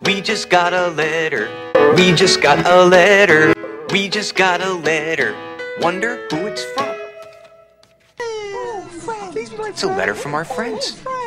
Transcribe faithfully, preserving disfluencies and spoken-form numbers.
We just got a letter. We just got a letter. We just got a letter. Wonder who it's from. Oh, friends. It's a letter from our friends.